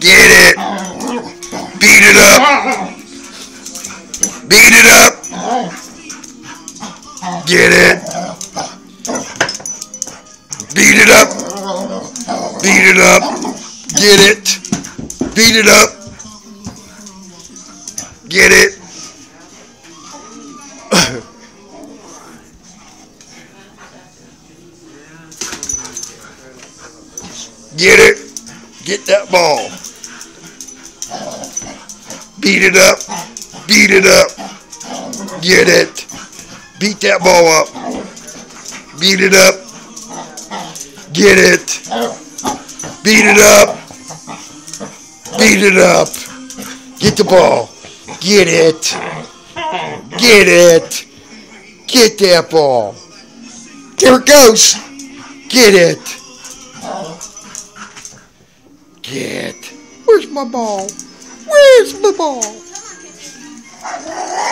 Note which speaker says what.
Speaker 1: Get it. Beat it up. Beat it up. Get it. Beat it up. Beat it up. Get it. Beat it up. Get it. Get it. Get that ball. Beat it up. Beat it up. Get it. Beat that ball up. Beat it up. Get it. Beat it up. Beat it up. Get the ball. Get it. Get it. Get that ball. There it goes. Get it. Get. Where's my ball? Where's my ball?